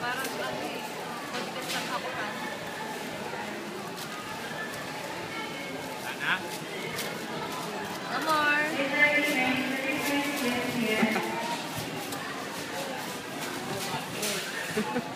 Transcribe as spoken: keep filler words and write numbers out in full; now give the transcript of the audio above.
Parang ano eh. Podcast lang ako ka. Sana? Amor! Ha ha ha.